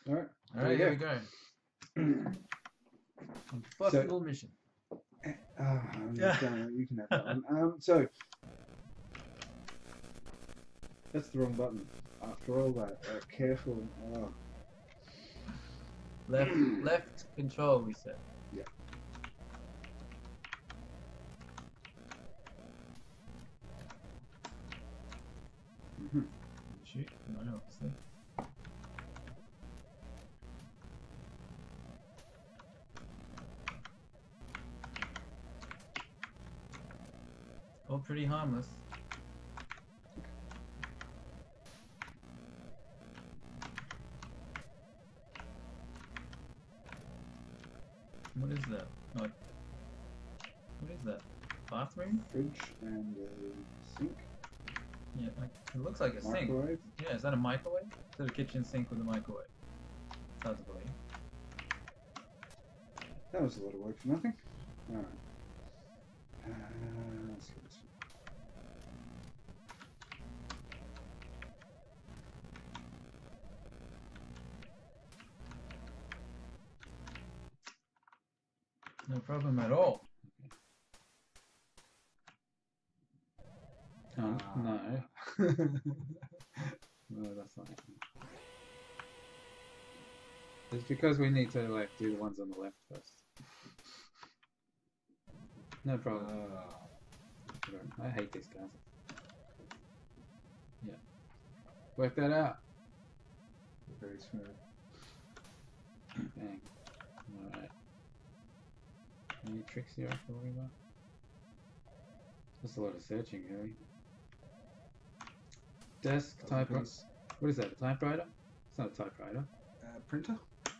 Alright. Alright, here we go. Impossible mission. You can have that one. So that's the wrong button. After all that, careful. Oh. Left control, we said. Yeah. Shoot, no, obviously. All pretty harmless. What is that? Oh, what is that? Bathroom? Fridge and a sink. Yeah, it looks like a sink. Microwave. Yeah, is that a microwave? Is that a kitchen sink with a microwave? It's hard to believe. That was a lot of work for nothing. Alright. Let's get this one. No problem at all. No. No, that's not it. It's because we need to like do the ones on the left first. No problem. I hate these guys. Yeah. Work that out. Very smooth. Bang. Alright. Any tricks here I have to worry about? That's a lot of searching, really. Desk, typewriter. What is that, a typewriter? It's not a typewriter. Printer?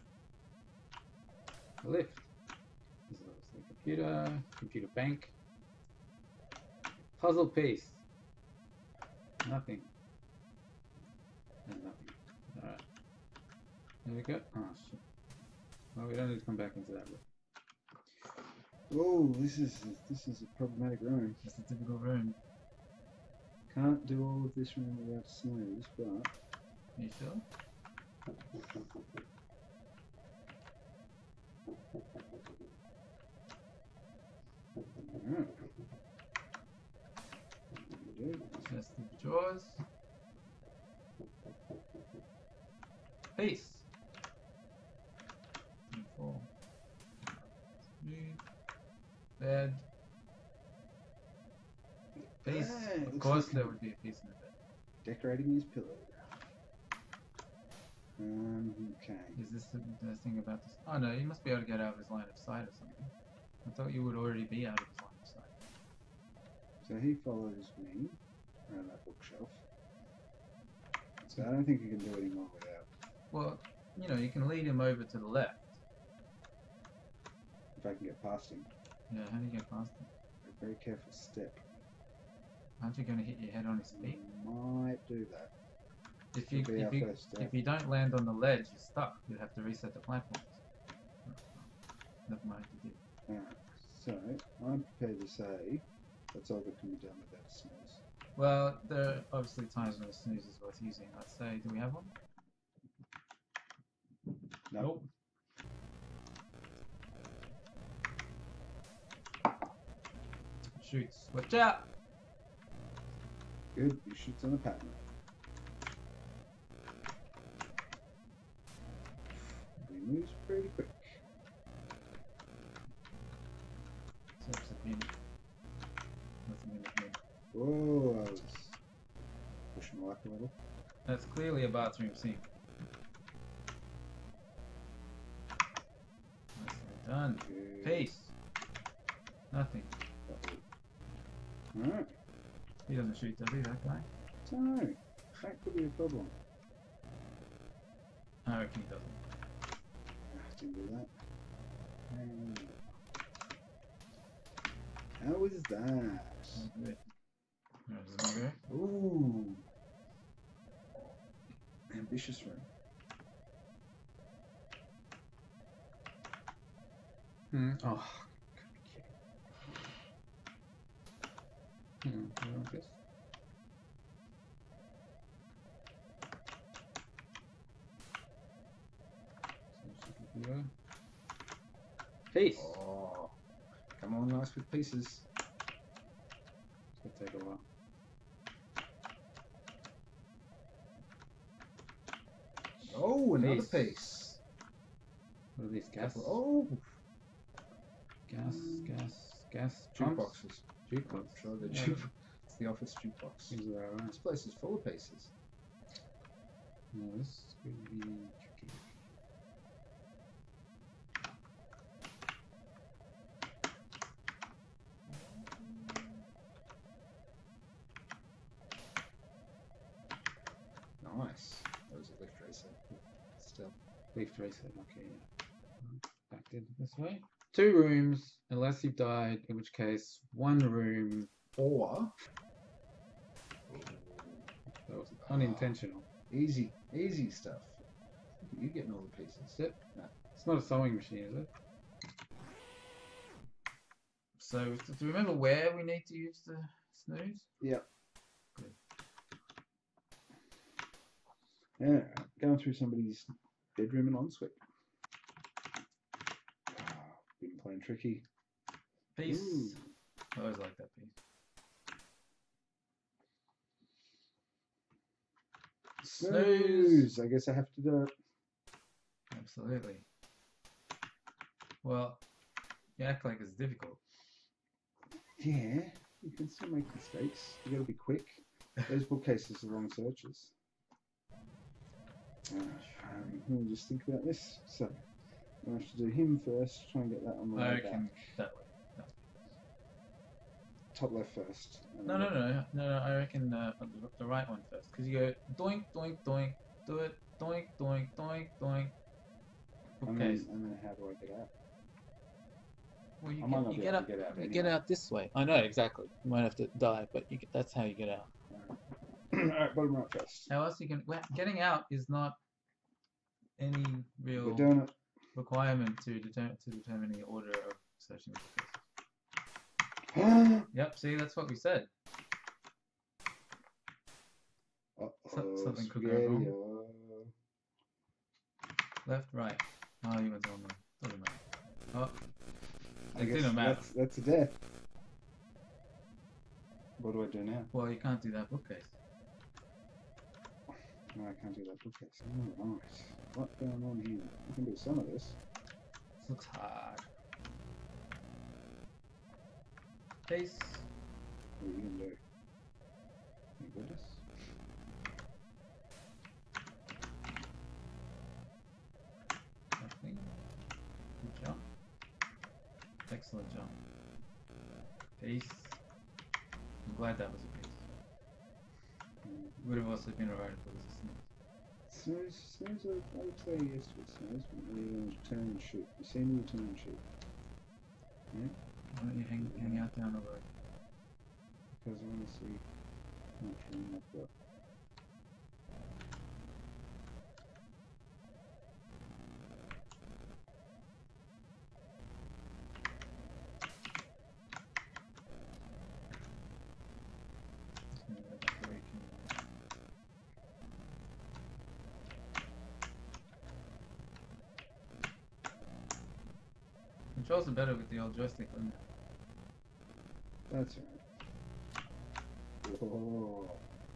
A lift. This is obviously a computer. Computer bank. Puzzle piece. Nothing. And nothing. Alright. There we go. Oh shit. Well, we don't need to come back into that room. Oh, this is a problematic room. Just a typical room. Can't do all of this room without snooze, but Are you sure? alright. Just the drawers. Peace. Four. Three. Bed. Piece. Hey, Of looks course like there would be a piece in the bed. Decorating his pillow. Okay. Is this the thing about this? Oh no, he must be able to get out of his line of sight or something. I thought you would already be out of his line of sight. So he follows me around that bookshelf. So I don't think you can do any more without. Well, you know, you can lead him over to the left. If I can get past him. Yeah, how do you get past him? A very careful step. Aren't you going to hit your head on his feet? Might do that. If you Be our first step. if you don't land on the ledge, you're stuck. You have to reset the platforms. Never mind, you did. Alright. So I'm prepared to say that's all that can be done without a snooze. Well, there are obviously times when a snooze is worth using. Let's say, do we have one? Nope. Shoots. Watch out! Good. He shoots on a pattern. He moves pretty quick. Search the bin. Nothing in the bin. Whoa, I was pushing my luck a little. That's clearly a bathroom sink. Nicely done. Good. Peace. Nothing. Alright. He doesn't shoot, does he, that guy? So, that could be a problem. I reckon he doesn't. I can do that. And how is that? Oh, good. Alright, does it go? Ooh. Ambitious room. Oh. You want this? we go. Peace. Oh, come on, nice with pieces. It's gonna take a while. Oh, another Piece. piece. What are these? Gas? Oh, Gas. jukeboxes. Jukebox. Sure, the Yeah. it's the office jukebox. Seems about right. This place is full of pieces. No, this could be tricky. Nice. That was a lift racer. Still. Leaf tracer. Okay, yeah. Back in this way. 2 rooms, unless you've died, in which case 1 room. Or That was unintentional. easy stuff. You getting all the pieces. Is it? It's not a sewing machine, is it? So, do you remember where we need to use the snooze? Yep. Good. Yeah, going through somebody's bedroom and ensuite. Been playing tricky. Piece. Ooh. I always like that piece. Snooze. I guess I have to do it. Absolutely. Well, you act like it's difficult. Yeah, you can still make mistakes. You gotta be quick. Those bookcases are long searches. Let me just think about this. So, I have to do him first. Try and get that on the I way reckon back. that way. Top left first. and No, then- no. I reckon the right one first. Because you go doink, doink, doink, do it, doink, doink, doink, doink. And Okay. then how do I get out? Well, I might not be get able out. to get out You anyway. get out this way. I know exactly. You might have to die, but that's how you get out. Alright, bottom right first. How else you can? Well, getting out is not any We're real doing it. requirement to determine the order of searching the bookcase. Yep. See, that's what we said. Something could go wrong. spaghetti-o. Left, right. Oh, you went on the. Doesn't matter. Oh, I it guess didn't matter. that's a death. What do I do now? Well, you can't do that bookcase. No, I can't do that bookcase. Alright. What's going on here? I can do some of this. This looks hard. Piece. What are you gonna do? Thank goodness. Nothing. Good jump. Excellent jump. Piece. I'm glad that was a piece. Would have also been alright if it was a snooze. Snooze, I would say yes to a snooze, but maybe you turn and shoot. You see me turn and shoot. Yeah? Why don't you hang out down the road? Because I want to see how much room I've got. Controls are better with the old joystick, isn't it? That's right. Oh.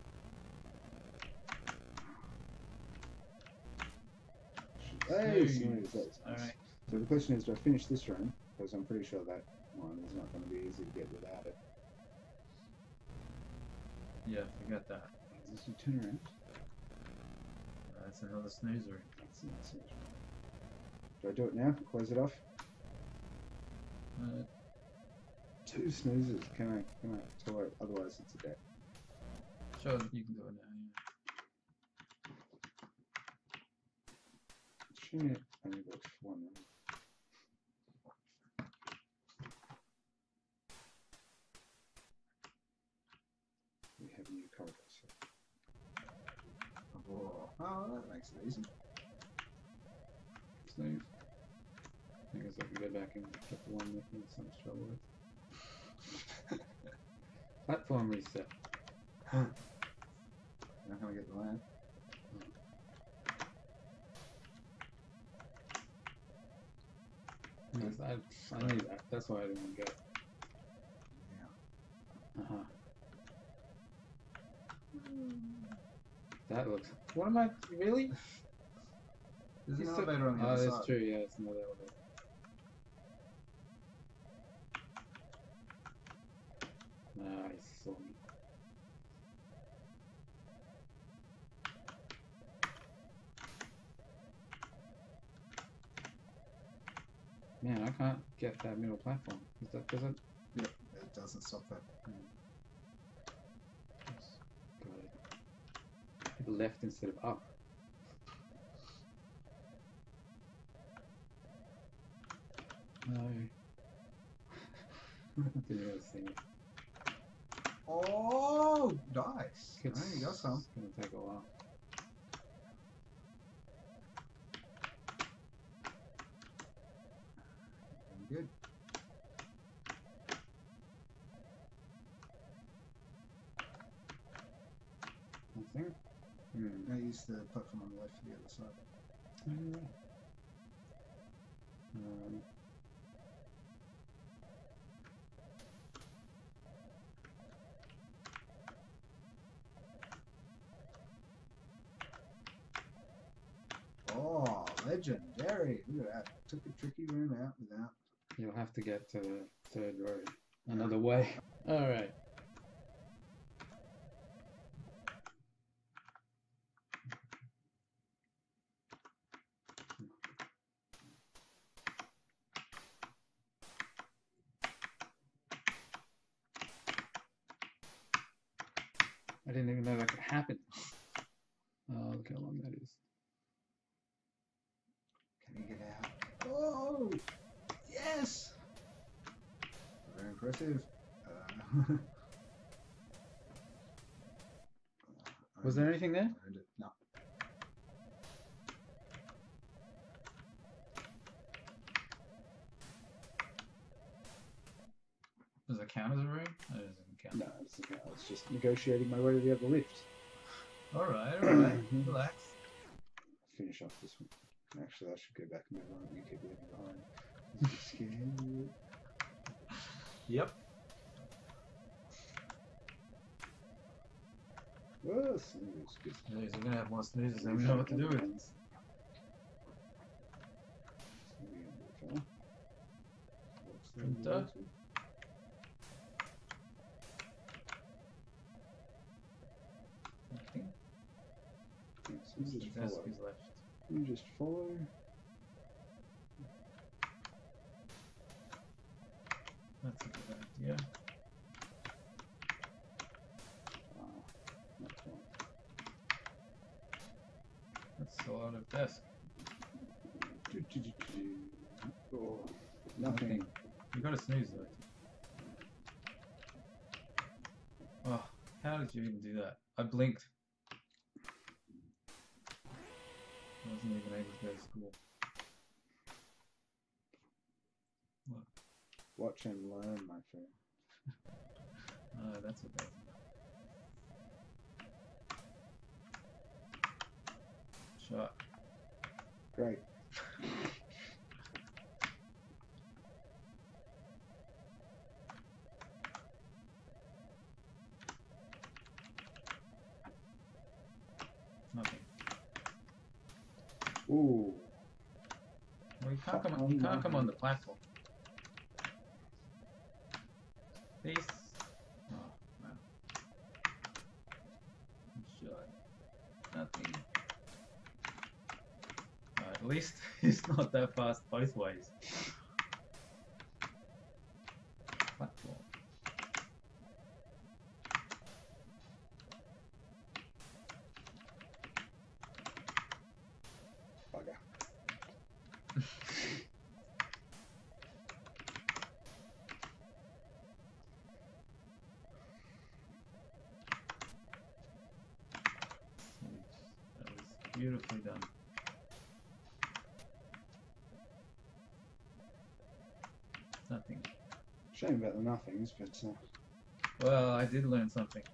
Hey, Snooze. snooze. That's nice. Alright. So the question is, do I finish this room? Because I'm pretty sure that one is not going to be easy to get without it. Yeah, forget that. Is this you turn around? That's another snoozer. That's not snooze. Do I do it now? Close it off? Uh, 2 snoozes. Can I tolerate? Otherwise, it's a death. sure, you can do it now. Shit. Only works for 1 room. We have new corridors. Oh, that makes it easy. Snooze. I guess I can go back and get the one that needs some trouble with. Platform reset. Now can I get the land? Yes, I knew that. That's why I didn't get it. Yeah. Uh-huh. That looks... What am I... Really? There's an He's elevator on the Oh, other that's side. true. Yeah, it's another elevator. Nice. Saw me. Man, I can't get that middle platform. Does it? Yep, it doesn't stop that. Got it. Left instead of up. No. Didn't even see it. Oh, nice. It's There you go, some. gonna take a while. Good. Nothing? Now use the platform on the left for the other side. Alright. Oh, legendary. Look at that. Took a tricky room out without. You'll have to get to the third road. Another way. Alright. I didn't even know that could happen. Oh, look how long that is. Can you get out? Oh, yes. Very impressive. Was there anything there? Earned it. No. Does it count as a room? It doesn't count. No, I was just negotiating my way to the other lift. Alright, relax. Finish off this one. Actually, I should go back and move on. You keep leaving behind. I'm scared. Yep. Well, snooze. Good. We're gonna have more snoozes and we know what to do with. Printer. Nothing. Yes, you The just desk follow. is left. You just follow. That's a good idea. Next one. That's a lot of desk. Oh, nothing. You gotta snooze though. Oh, how did you even do that? I blinked. I wasn't even able to go to school. What? Watch and learn, my friend. That's what that's about. Shot. Great. Nothing. Ooh. Well, you can't come. You can't come on the platform. Peace. Oh, wow. Shot. Nothing. At least it's not that fast both ways. Platform. Bugger. That was beautifully done. Nothing. Shame about the nothings, but Well, I did learn something.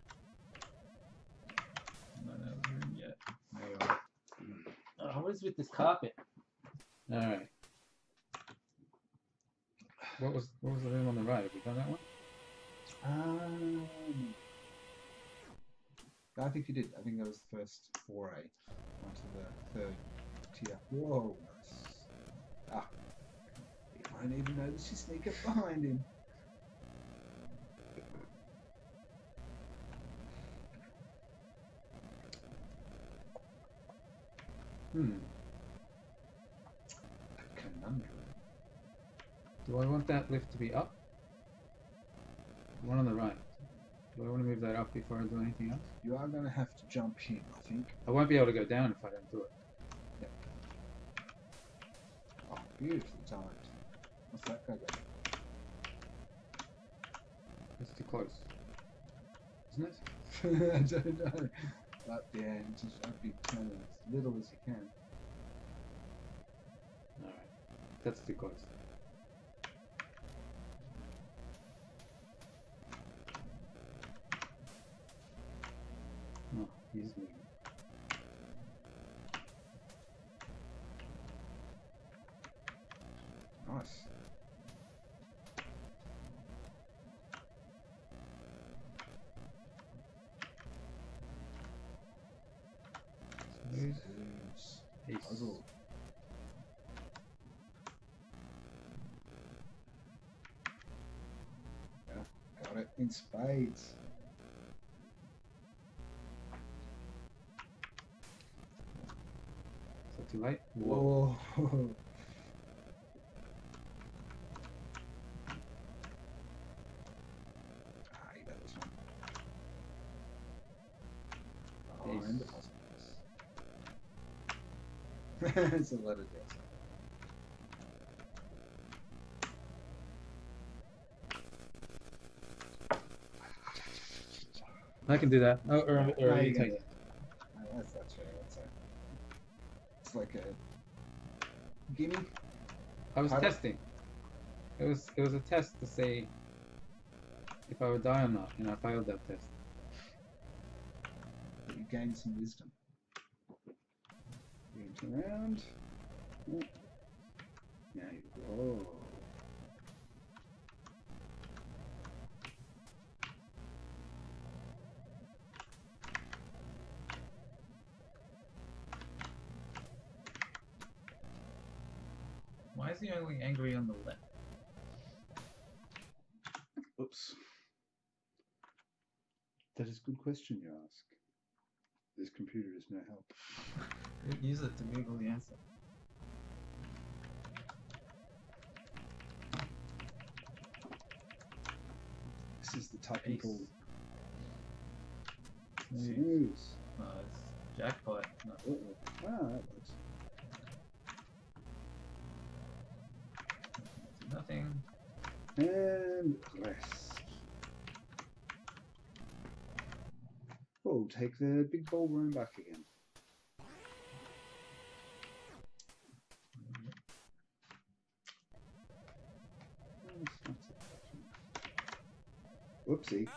Not out of the room yet. There you are. Oh, what is with this carpet? Alright. what was the room on the right? Have we done that one? I think you did. I think that was the first foray onto the third tier. Whoa, nice. Ah, he might even notice you sneak up behind him. A conundrum. Do I want that lift to be up? The one on the right. Do I want to move that up before I do anything else? You are going to have to jump in, I think. I won't be able to go down if I don't do it. Yep. Oh, beautifully timed. What's that guy got? It's too close. Isn't it? I don't know. But yeah, just I'd be turning as little as you can. Alright. That's too close. Oh, he's moving. Nice. Smooth. Ace. Puzzle. Yeah, got it in spades. Is that too late? Whoa. Ah, you got this one. Oh, Ace. and the puzzle. It's a letter dress. I can do that. Oh, or No, you you take got it. That's fair. It's like a gimme. I was How do- testing. It was a test to see if I would die or not, and I failed that test. But you gain some wisdom. Turn around. Oh. Now you go. Why is he only angry on the left? Oops. That is a good question you ask. This computer is no help. Use it to Google the answer. This is the technical Smooth. smooth. It's jackpot. No. Ah, that works. Nothing. And rest. Oh, take the big ballroom back again. Whoopsie.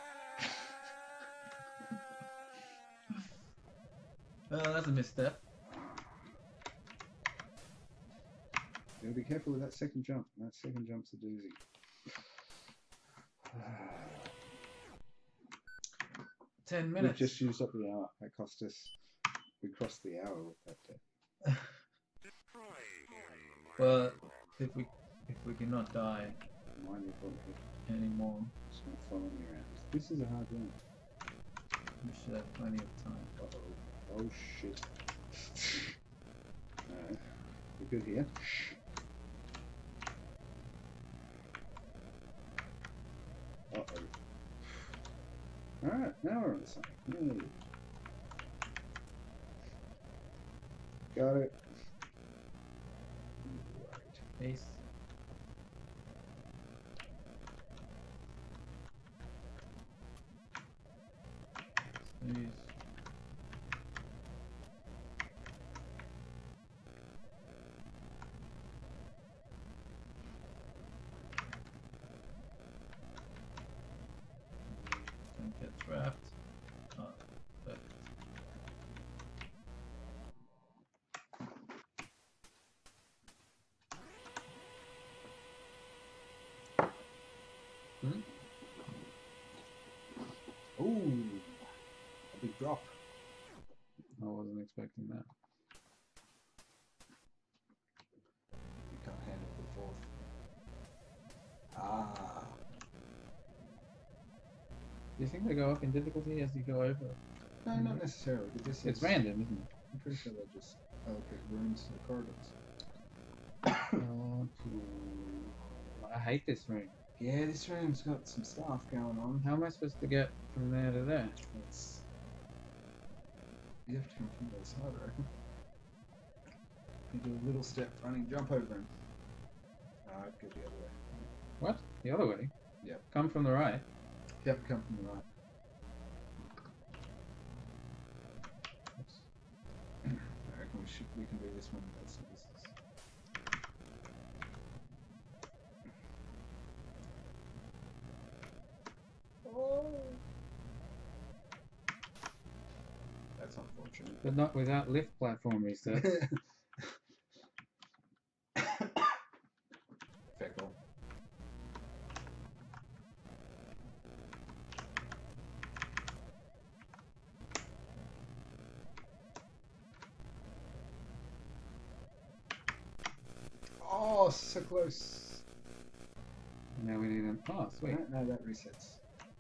Oh, that's a misstep. Gotta be careful with that second jump. That second jump's a doozy. 10 We've minutes. just used up the hour. That cost us. We crossed the hour with that death. Well, if we cannot die Mind your body. anymore, It's not following me around. This is a hard one. we should have plenty of time. Uh-oh. Oh shit. We're good here. Uh-oh. Alright, now we're on the same. Yay. Got it. Right. Ace. Smooth. Don't get trapped. Oh, perfect. drop. I wasn't expecting that. You can't handle the fourth. Ah. Do you think they go up in difficulty as you go over? No, not necessarily. But this It's is, random, isn't it? I'm pretty sure they just allocate rooms to the corridors. Oh, I hate this room. Yeah, this room's got some stuff going on. How am I supposed to get from there to there? It's, you have to come from the other side, I reckon. You do a little step running, jump over him. I'd go the other way. What? The other way? Yep. Come from the right? Yep, come from the right. Oops. I reckon we can do this one. That's this. Oh. That's unfortunate. But not without lift platform resets. Fickle. Oh, so close. Now we need an. Oh, sweet. No, that resets.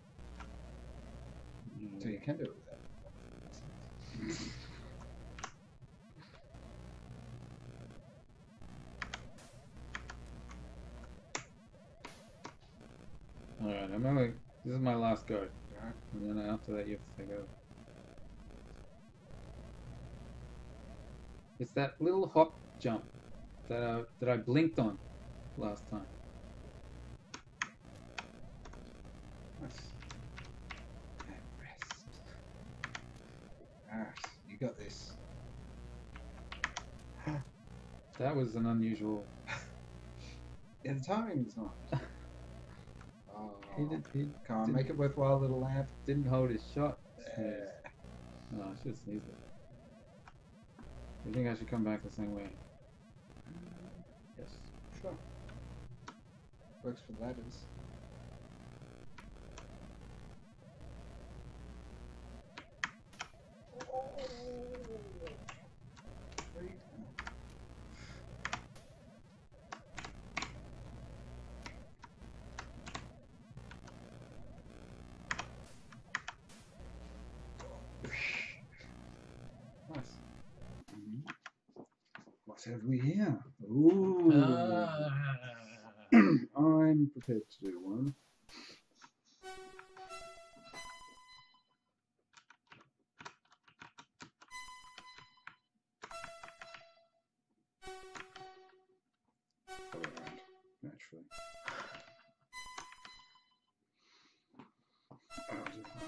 So you can do it with that. Alright, I'm only. This is my last go. Alright. And then after that, you have to take over. It's that little hop jump that I blinked on last time. Nice. And rest. Alright, you got this. That was an unusual. Yeah, the timing was nice. Oh, He come on, didn't- make it worthwhile, little lamp. didn't hold his shot. Yeah. No, I should sneeze it. You think I should come back the same way? Yes. Sure. Works for ladders. Where are you going? Nice. What have we here? Ooh. I'm prepared to do one. Other round, naturally. I'll do one.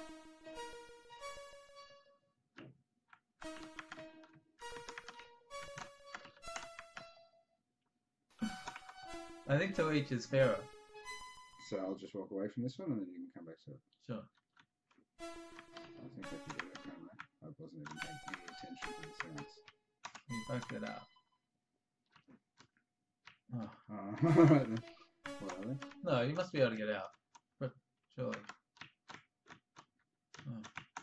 I think to each is fairer. So I'll just walk away from this one and then you can come back to it. Sure. I think I can do that, can't I? I wasn't even paying any attention to the sounds. You fucked it out. Oh. Alright then. What are they? No, you must be able to get out. But surely. Oh.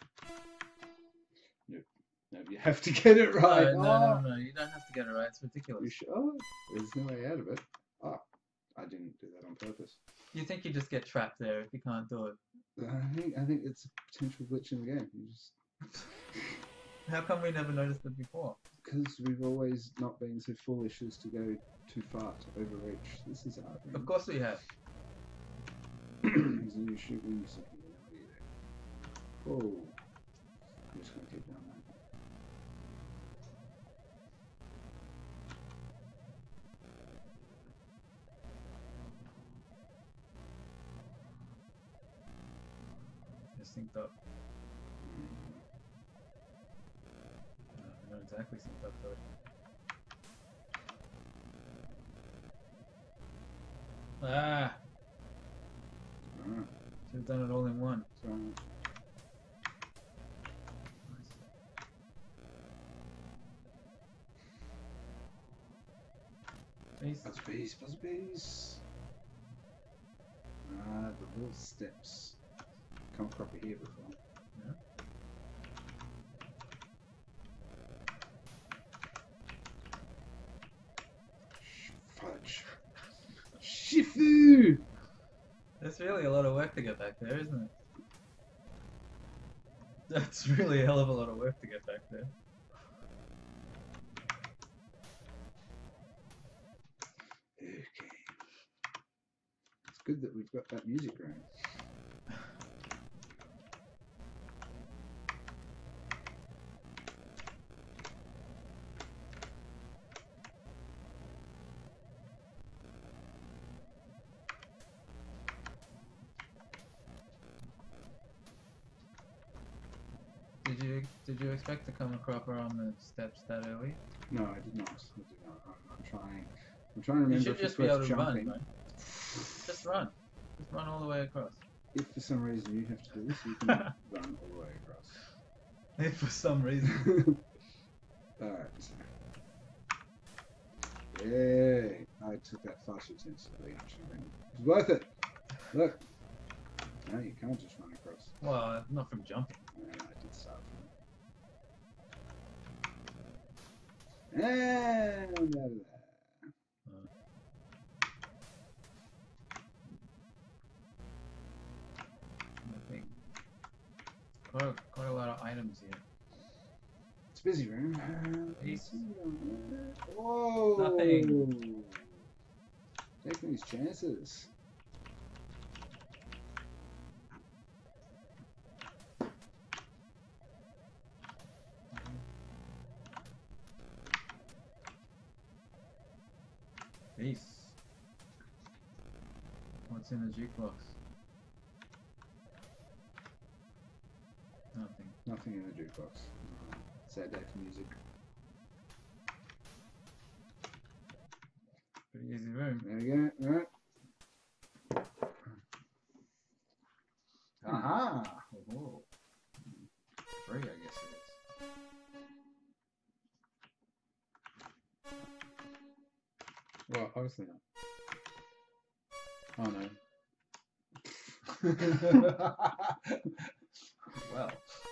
No, you have to get it right. No, you don't have to get it right. It's You ridiculous. sure? There's no way out of it. Oh, I didn't do that on purpose. You think you just get trapped there if you can't do it. I think it's a potential glitch in the game. You just How come we never noticed it before? because we've always not been so foolish as to go too far to overreach. This is hard. Of course we have. So you shoot when you second. Oh, I'm just gonna keep doing that. Just synced up. Not exactly synced up though. Ah! Alright, Should have done it all in one. so Nice. buzz bees, buzz bees. Ah, the little steps. Come across here before. Yeah. you! That's really a lot of work to get back there, isn't it? That's really a hell of a lot of work to get back there. Okay. It's good that we've got that music going. Did you expect to come a cropper on the steps that early? No, I did not. I'm trying. I'm trying to remember You should if just it's be able worth to jumping. run, right? Just run. Just run all the way across. If for some reason you have to do this, you can run all the way across. If for some reason. Alright. Yay! I took that far too sensibly, actually. It's worth it! Look! No, you can't just run across. Well, not from jumping. I did start from it. And out of there. Nothing. Quite a lot of items here. It's busy room. Peace. Whoa! Nothing. Taking these chances. Peace. What's in the jukebox? Nothing. Nothing in the jukebox. Sad day for music. Pretty easy room. There you go. Alright. Aha! Oh, 3, I guess it is. Well, obviously not. Oh no. Well,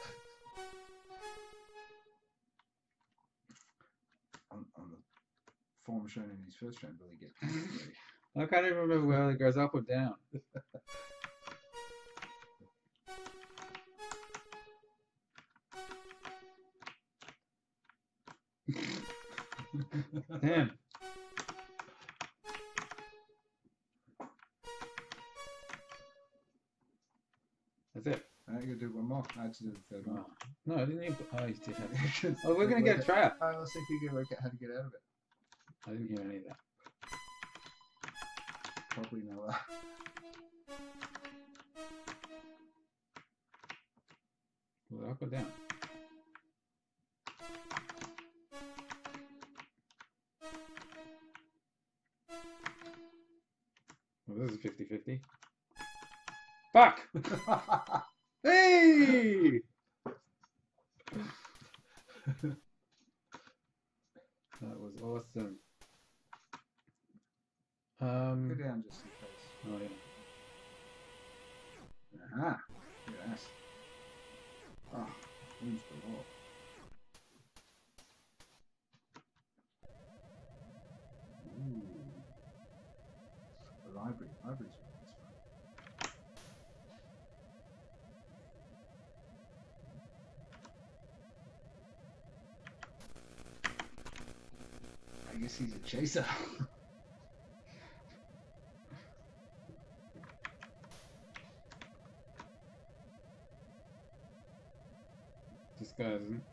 on the form shown in his first round, will he get ready? I can't even remember whether it goes up or down. Damn. That's it. I gotta do one more. I had to do the third one. Oh. No, I didn't even. Oh, you did have to. Oh, we're gonna get a trap. Let's see if you can work out how to get out of it. I didn't hear any of that. Probably no. Will it up or down? Well, this is 50-50. Fuck! Hey! That was awesome. Go down just in case. Oh yeah. Aha! Yes. Oh, rooms galore. Ooh. The library. Library's really nice fun. I guess he's a chaser. This guy isn't.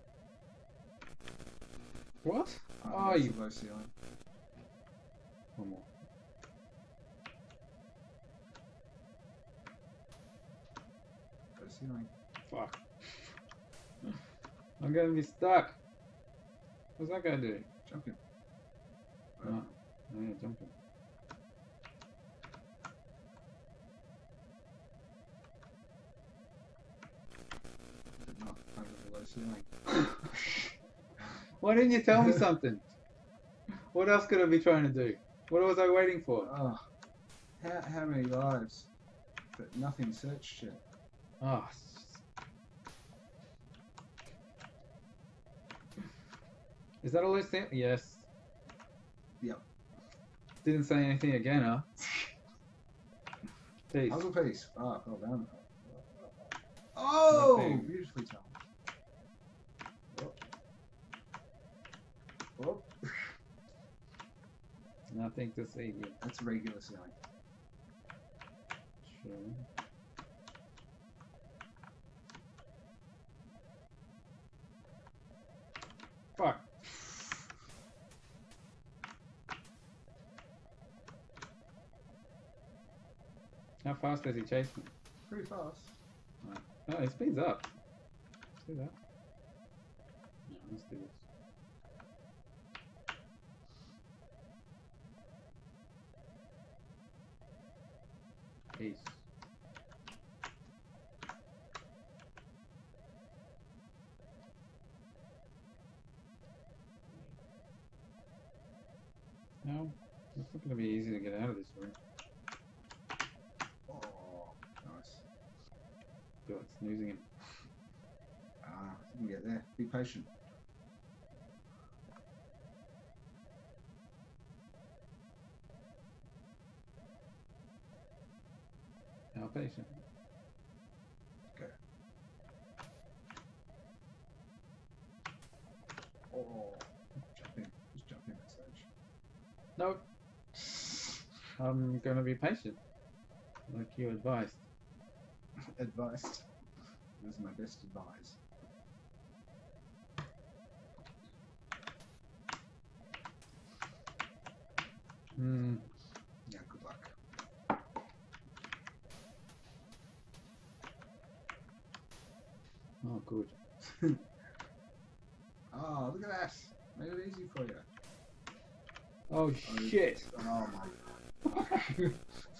What? Oh, that's you. a low ceiling. One more. Low ceiling. Fuck. I'm gonna be stuck. What's that guy do? Jumping. Oh, yeah, jumping. But not under the low ceiling. Why didn't you tell me something? What else could I be trying to do? What was I waiting for? Oh, how many lives? But nothing searched yet. Oh. Is that a loose thing? Yes. Yep. Didn't say anything again, huh? Peace. Puzzle piece. Ah, fell down. Oh, Nothing. beautifully timed. Oh. Oh, Nothing to see here. that's a regular ceiling. Sure. Fuck. How fast does he chase me? Pretty fast. Oh, it speeds up. See that? No, let's do this. Peace. No, it's not going to be easy to get out of this room. Oh, nice. Feel like snoozing him. Ah, you can get there. Be patient. How patient. Oh, jumping. Just jumping that stage. No. I'm going to be patient. Like you advised. Advised. That was my best advice. Hmm. Yeah, good luck. Oh, good. Oh, look at that. Made it easy for you. Oh, shit. Oh my god.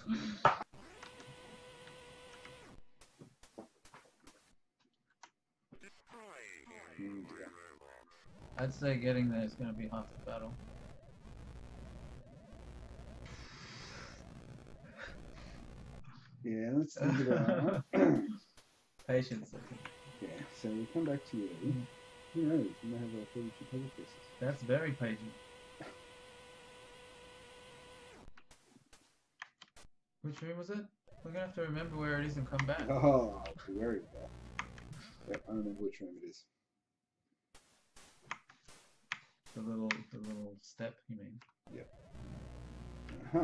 I'd say getting there is going to be half the battle. Yeah, let's think about Patience. Yeah, so we come back to you. Who knows? We may have a 32 puzzle pieces. That's very patient. Which room was it? We're going to have to remember where it is and come back. Oh, be worried about. Yep, I remember which room it is. The little step, you mean? Uh-huh.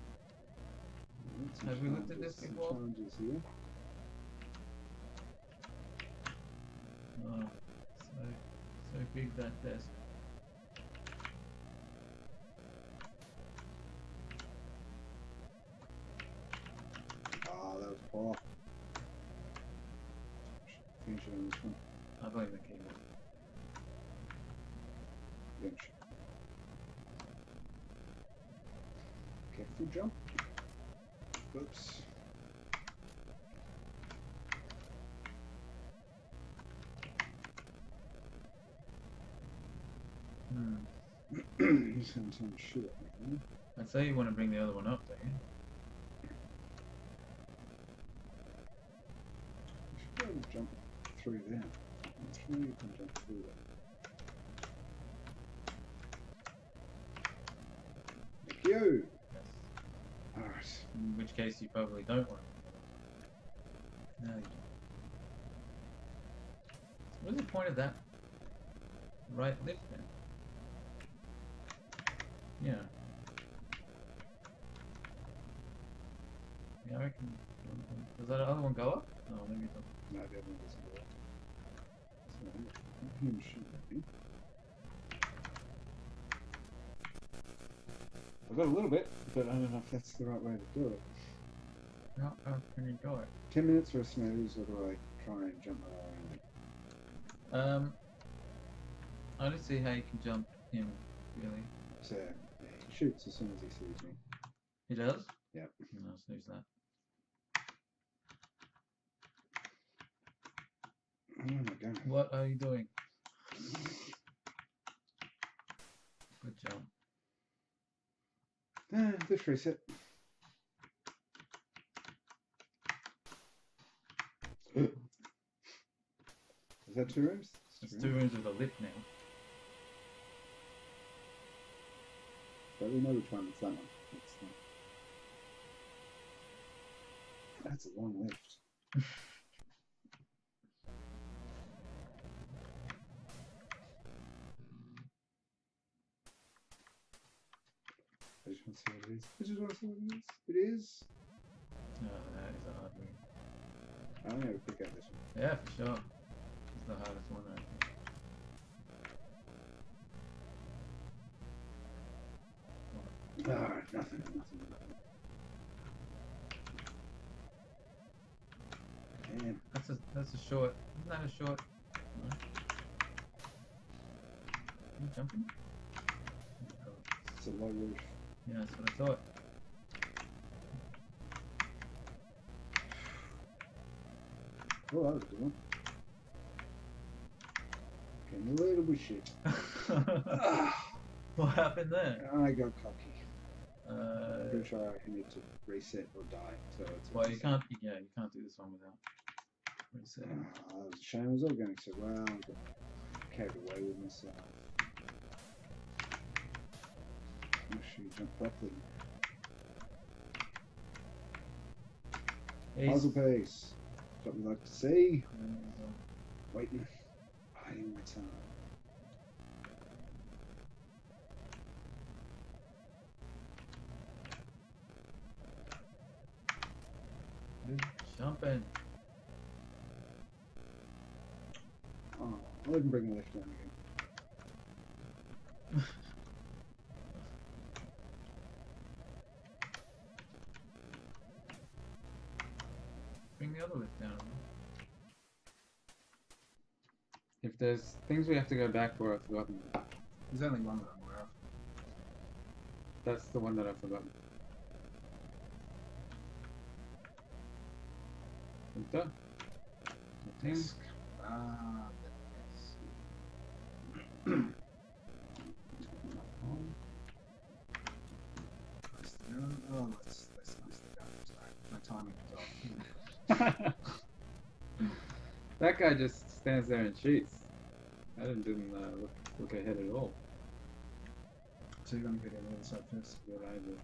Have we looked at this Some before? challenges here. Oh, so big that desk. Oh, that was poor. Finish it on this one. I blame the keyboard. Finish. Careful jump. Whoops. He's going to turn shit at me. I'd say you want to bring the other one up, don't you? You should be able to jump through there. I'm sure you can jump through there. Thank you! Yes. Alright. In which case you probably don't want to. No, you don't. What's the point of that right lift then? Yeah. Yeah, I reckon. Does that other one go up? No, maybe it doesn't. No, the other one doesn't go up. So, him shooting at me. I've got a little bit, but I don't know if that's the right way to do it. How can you do it? 10 minutes for a snooze, or do I try and jump around? I don't see how you can jump him, really. So, yeah, he shoots as soon as he sees me. He does? Yep. No, snooze that. Oh my god. What are you doing? Good job. Just reset. Is that 2 rooms? It's 2 rooms with a lift now. But we know which one it's that one. It's That's a long lift. I just want to see what it is. I just want to see what it is. It is. Oh, that is a hard one. I'm gonna pick out this one. Yeah, for sure. It's the hardest one, I think. Ah, nothing. Damn. That's a short. Isn't that a short? No. Are you jumping? It's a low roof. Yeah, that's what I thought. Oh, that was a good one. Okay, a little bit shit. What happened there? I got cocky. I'm Uh, pretty sure I need to reset or die. So it's well, you can't. Yeah, you can't do this one without reset. That was a shame. It was organic, so well, I got carried away with myself. Make sure you jump properly. Puzzle pace. What we like to see. Waiting. Biding my time. Jumping. Oh, I'll even bring the lift down again. Bring the other lift down. If there's things we have to go back for, I've forgotten. There's only one that I'm aware of. That's the one that I've forgotten. Enter. Nothing. Disc. Ah, yes. Oh, that's nicely done. Sorry, my timing was off. That guy just stands there and cheats. I didn't look ahead at all. So you're gonna get in the other side first. Good idea.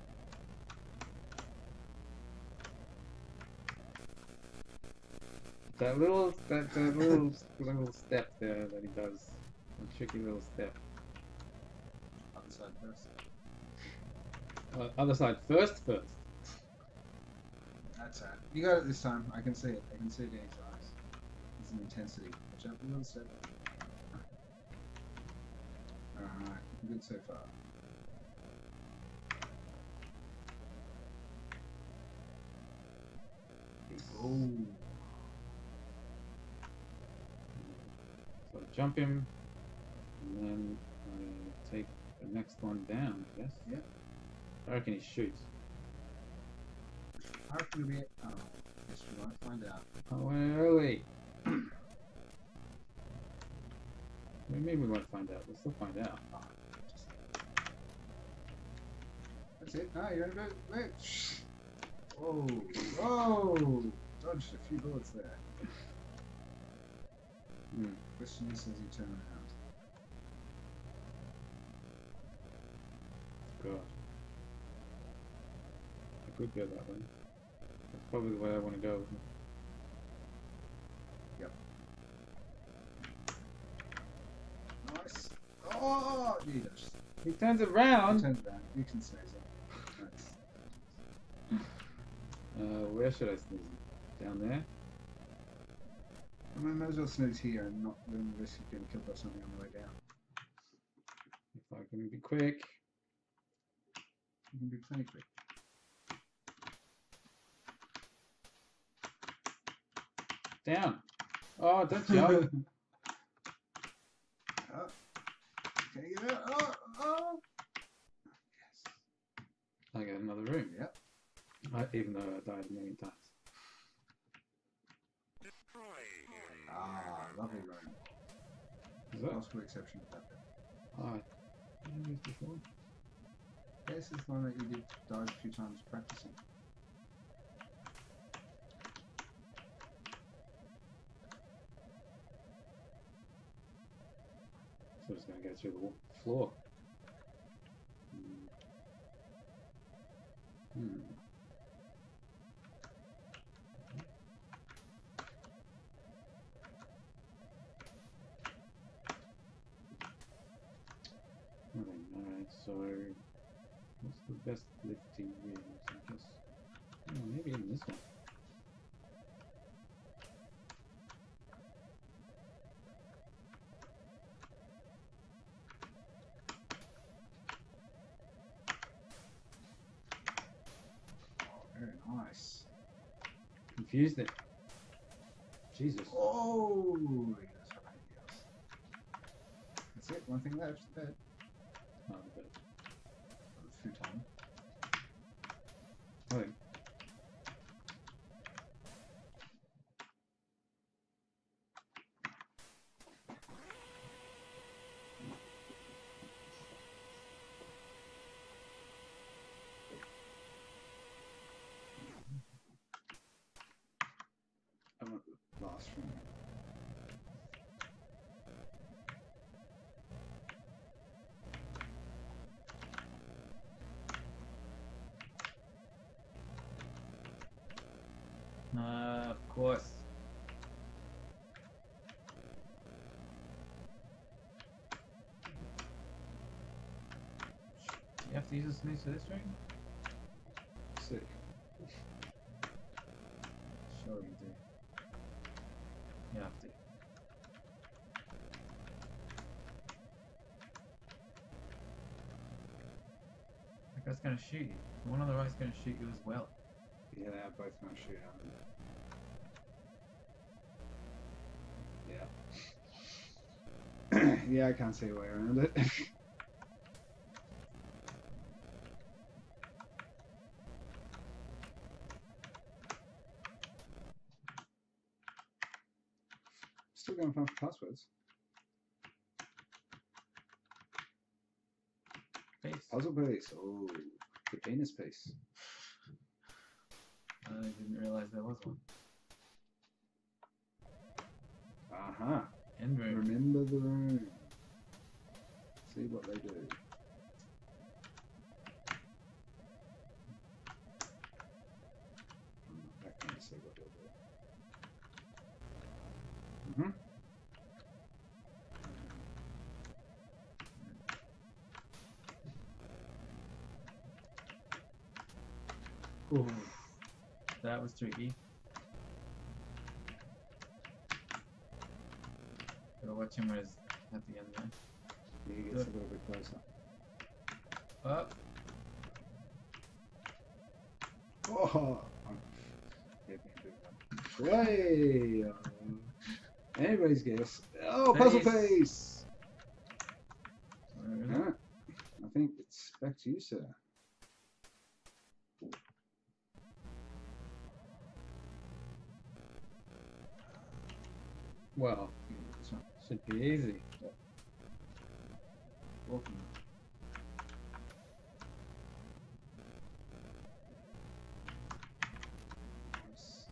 That little step there that he does, a tricky little step. Other side first. Other side first. That's it. You got it this time. I can see it. I can see it in his eyes. There's an intensity. Watch out for the other step. Alright, good so far. Oh. So I jump him, and then I take the next one down, I guess. Yeah. I reckon he shoots. I reckon it'll be it. Oh, guess we might find out. I went early. What do you mean we won't find out? We'll still find out. Oh, just... That's it. No, you're in a bit. Wait. Whoa. Whoa. Dodged a few bullets there. Question is, as you turn around. God. I could go that way. That's probably the way I want to go. Yep. Nice. Oh, you dodged. He turns around! Turn around. You can snooze it. Nice. Where should I sneeze? Down there? I might as well snooze here and not run the risk of getting killed by something on the way down. If I can be quick. You can be plenty quick. Down! Oh, don't jump! Oh. Can you get out? Oh! Yes. I got another room. Yep. Even though I died a million times. Ah, lovely room. Is that? Possible exception to that bit. Oh, I didn't use before. This is the one that you did dive a few times practicing. So it's going to go through the floor. So, what's the best lifting wheels? I guess. Oh, maybe even this one. Very nice. Confused it. Jesus. Oh, yes, yes. That's it. One thing left. Bed. Oh, the bed. Futon. Oh, I want the last room. Of course. You have to use a snooze for this ring? Sick. Sure you do. You have to. That guy's gonna shoot you. The one on the right's gonna shoot you as well. Yeah, they are both going to shoot at me. Yeah. Yeah, I can't see a way around it. Still going for passwords. Face. Puzzle piece. Oh, the penis piece. I didn't realize there was one. Uh-huh. End room. Remember the room. See what they do. I'm not back there to see what they do. Mm-hmm. Ooh. That was tricky. Gotta watch him when he's at the end there. He gets a little bit closer. Up. Oh! Yeah, way! Anybody's guess. Oh, puzzle Piece. piece! Where is it? Alright. I think it's back to you, sir. Well, This one. should be easy. Walking. Nice.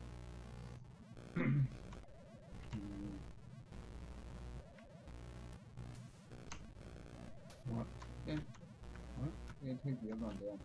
What? Yeah. What? Yeah, take the other one down.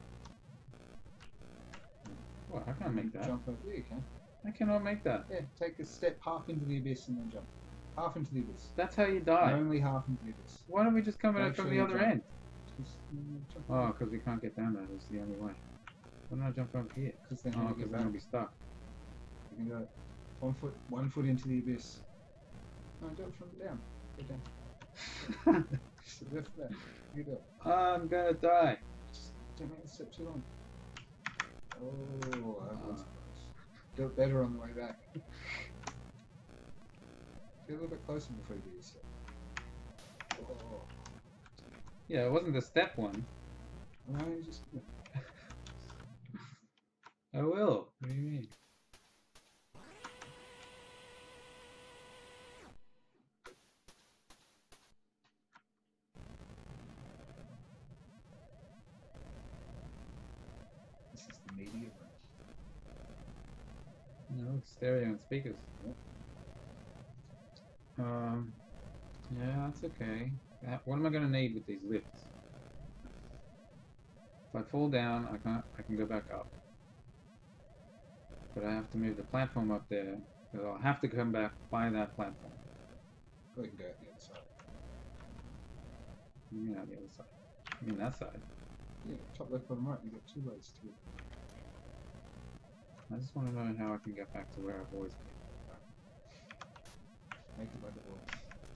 What? I can't make that. Jump over. Yeah, you can. I cannot make that. Yeah, take a step half into the abyss and then jump. Half into the abyss. That's how you die. Only half into the abyss. Why don't we just come Make out from sure the you other jump. end? Just, jump Oh, because we can't get down there. That's the only way. Why don't I jump over here? Because then Oh, you because get then I'll back. be stuck. You can go 1 foot into the abyss. No, jump from down. Go down. Just lift that. You do it. I'm gonna die. Just don't make the step too long. Oh, that was close. Do it better on the way back. Get a little bit closer before you do your step. Oh. Yeah, it wasn't the step one. No, you just. I will. What do you mean? This is the media room. No, stereo and speakers. Yeah, that's okay. What am I gonna need with these lifts? If I fall down, I can go back up. But I have to move the platform up there, because I'll have to come back by that platform. Or you can go out the other side. You mean on the other side? I mean that side. Yeah, top left, bottom right. You've got two ways to it. I just want to know how I can get back to where I've always been. Make it like it was.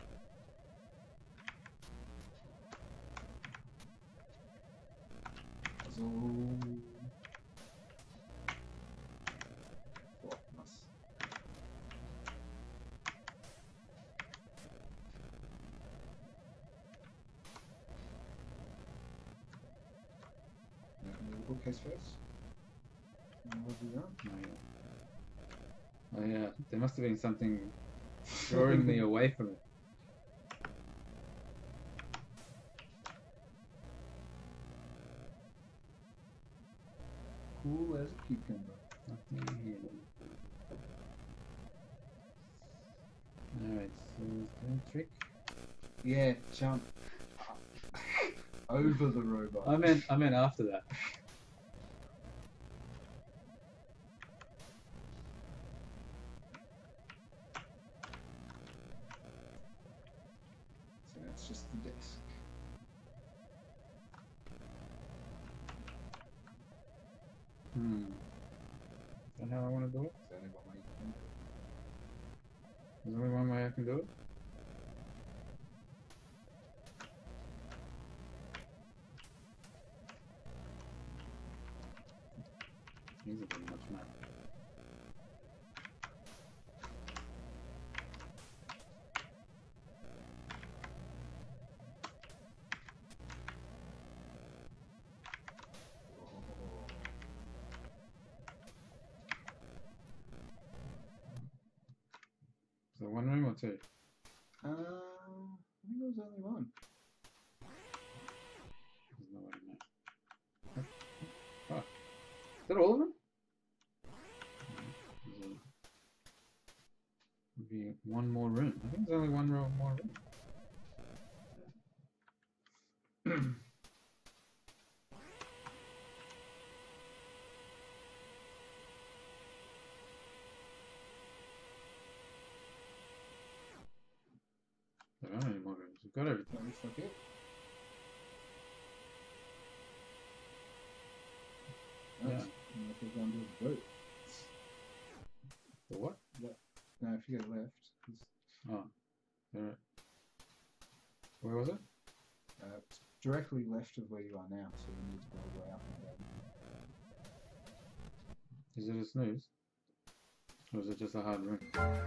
Puzzle. Oh, nice. Open the bookcase first. And we'll do that. Oh yeah, there must have been something drawing me away from it. Cool as a cucumber. Nothing here. Alright, so the trick. Yeah, jump over the robot. I meant after that. So that's just the desk. Is that how I want to do it? Is there only one way you can do it? There's only one way I can do it? These are pretty much mad. So one room or two? I think there was only one. There's no way to know. Oh. Is that all of them? There'll be one more room. I think there's only one more room. There aren't any more rooms. We've got everything. That looks like it. Yeah. Nice. And if we're going to do a boat. The what? No, if you go left, it's, Oh. There. Where was it? it's directly left of where you are now, so you need to go all the way up and down. Is it a snooze? Or is it just a hard room?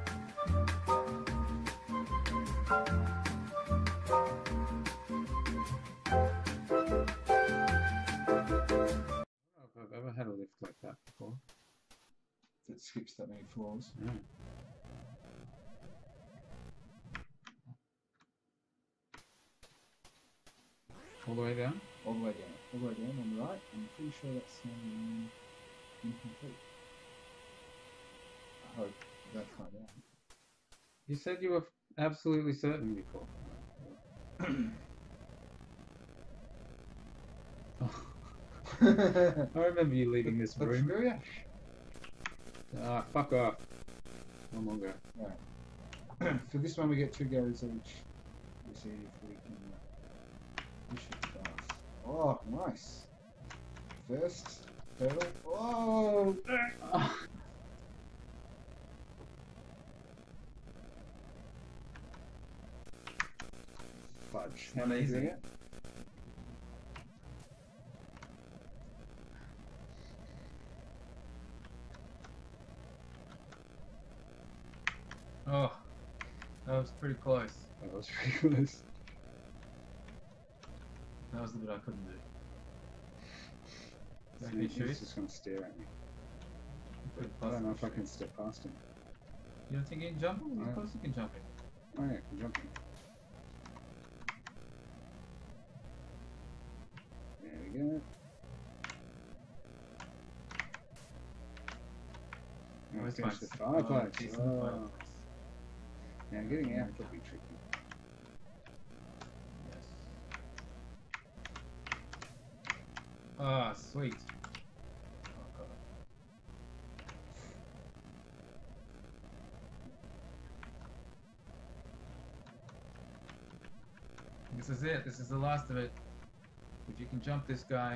I don't know if I've ever had a lift like that before. That skips that many floors. Yeah. All the way down? All the way down. All the way down on the right. I'm pretty sure that's incomplete. I hope. Don't find out. You said you were absolutely certain before. I remember you leaving this That's room. very Ah, fuck off. One more go. Alright. For this one, we get 2 goes each. We'll see if we can push it fast. Oh, nice. First, pedal. Oh! Fudge. How many Amazing. do you get? Oh, that was pretty close. That was pretty close. That was the bit I couldn't do. So Can you he's shoot? just going to stare at me. Pretty I don't know if I shoot. can step past him. You don't think you can jump him? Of course you can jump him. Oh yeah, I'm jumping. There we go. Oh, Now it's finish fine. the fireplace. Decent Oh. fireplace. Now getting out could be tricky. Yes. Ah, sweet. Oh, God. This is it. This is the last of it. If you can jump this guy.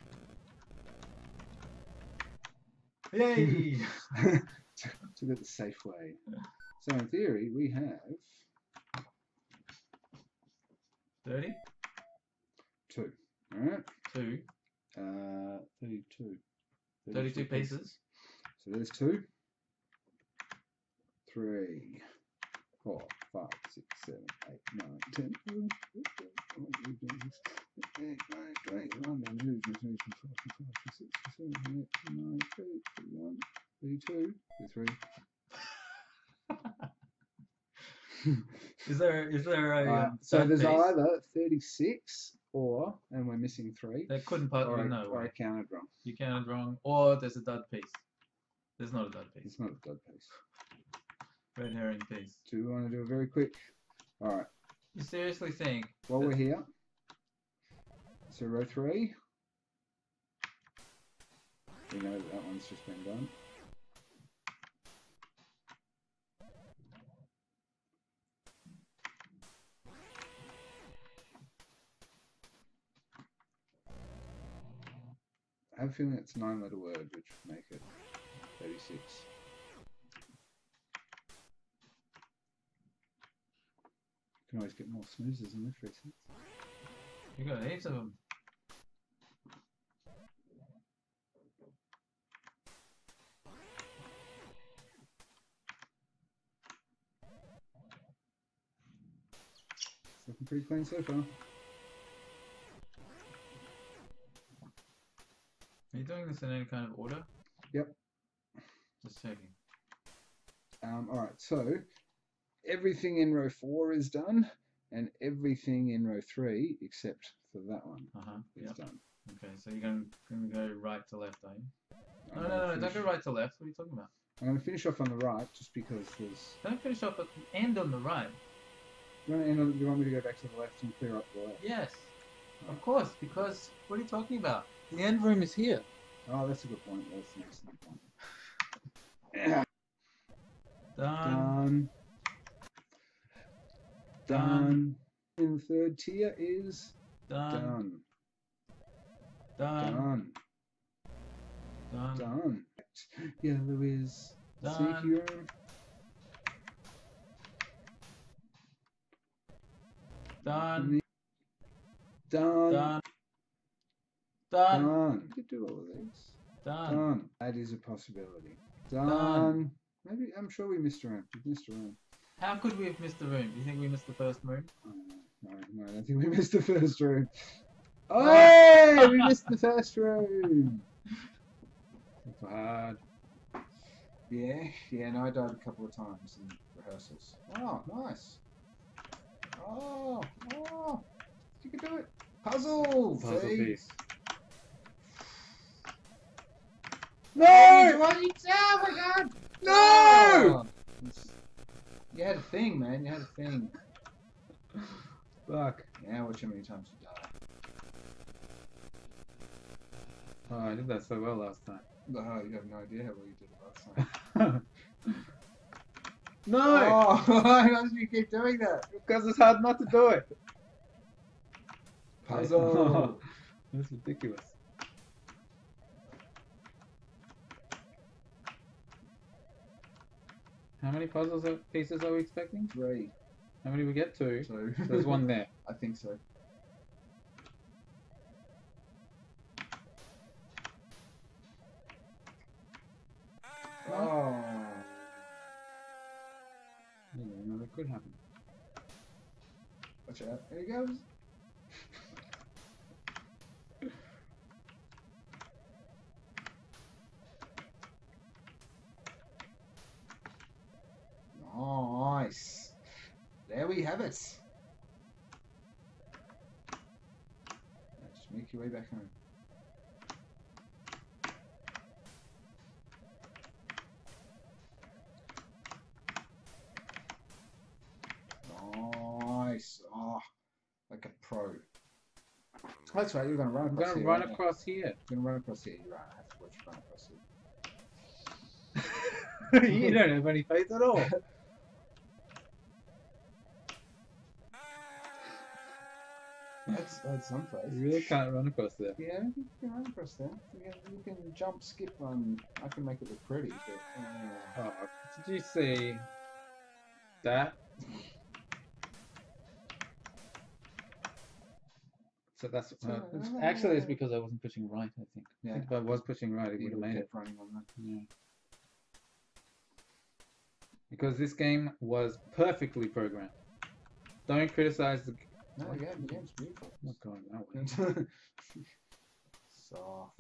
Yay! Took it the safe way. So in theory, we have 30? 2. Alright? 2. 32. 32 pieces. So there's 2. 3, 4, 5, 6, 7, 8, 9, 10, 11, 12, 13, 14, 15, 16, 17, 18, 19, 20, 21, 32, 33. Is there a So dud there's piece? either 36 or, and we're missing 3, That couldn't possibly no or I way. counted wrong. You counted wrong, or there's a dud piece. There's not a dud piece. It's not a dud piece. Red herring piece. Do we want to do a very quick? Alright, You seriously think? while we're here, so row 3, we know that that one's just been done. I have a feeling it's a 9-letter word, which would make it 36. You can always get more snoozes in this reset. You got heaps of them. It's looking pretty clean so far. Are you doing this in any kind of order? Yep. Just checking. Alright, so everything in row 4 is done, and everything in row 3, except for that one, is Yep. done. Okay, so you're gonna go right to left, are you? I'm No, gonna don't finish- go right to left. What are you talking about? I'm going to finish off on the right, just because there's... Don't finish off at the end on the right. You want me to go back to the left and clear up the left? Yes, of course. Because what are you talking about? The end room is here. Oh, that's a good point. That's an excellent point. Yeah. Done. Done. In the third tier is Done. done. Done. Done. Done. Done. Yellow is Done. sneaky room. Done. Done. Done. Done. Done. You could do all of these. Done. Done. That is a possibility. Done. Done. Maybe, I'm sure we missed a room. We missed a room. How could we have missed the room? Do you think we missed the first room? Oh, no, I don't think we missed the first room. Oh, hey, we missed the first room. That's hard. Yeah, no, I died a couple of times in rehearsals. Oh, nice. Oh, you can do it. Puzzle! Puzzle see? piece. No! Oh my god! No! Oh, you had a thing, man. You had a thing. Fuck. Yeah, watch how many times you die. Oh, I did that so well last time. Oh, you have no idea how well you did it last time. No! Oh, why do you keep doing that? Because it's hard not to do it. Puzzle. That's ridiculous. How many pieces are we expecting? 3. How many we get? 2. So There's one there. I think so. Oh. You know, that could happen. Watch out. There he goes. Nice. There we have it. Now just make your way back home. Nice. Oh, like a pro. That's right, you're going to run I'm across going to here. run aren't you? across here. You're going to run across here. You're right. I have to watch you run across here. You don't have any faith at all. I'd some place. You really can't run across there. Yeah, you can run across there. You can jump, skip, run. I can make it look pretty, but Oh, did you see that? So that's actually it's because I wasn't pushing right. I think. Yeah. I think if I was pushing right, it would you have made it. kept running on that. Yeah. Because this game was perfectly programmed. Don't criticize the. No, yeah, the game's beautiful. I'm not going that way. Soft.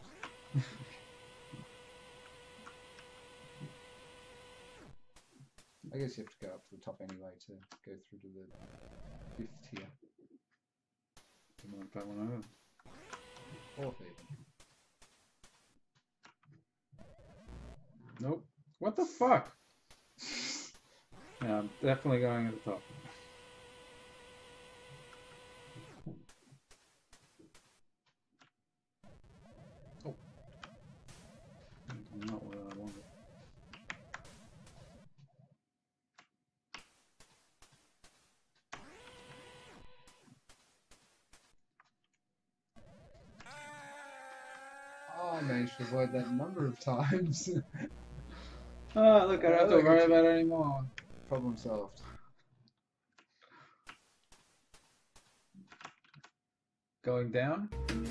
I guess you have to go up to the top anyway to go through to the 5th tier. You want that one over? Fourth even. Nope. What the fuck? Yeah, I'm definitely going at the top. Oh. Not where I wanted. Oh, I managed to avoid that a number of times. Oh, look, I don't have to worry about it anymore. Problem solved. Going down?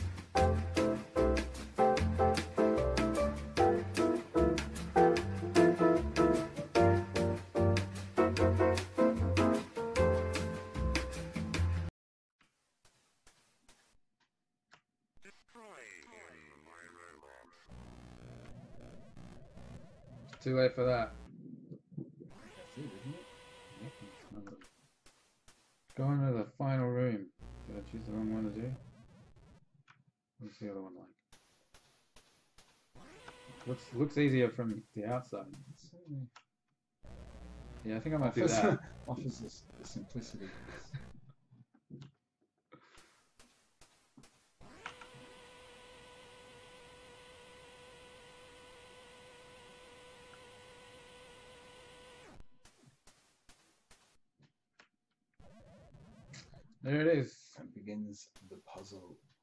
Too late for that. That's it, isn't it? Going to the final room. Did I choose the wrong one to do? What's the other one like? Looks easier from the outside. Certainly Yeah, I think I might do that. offers the simplicity. There it is. And begins the puzzle.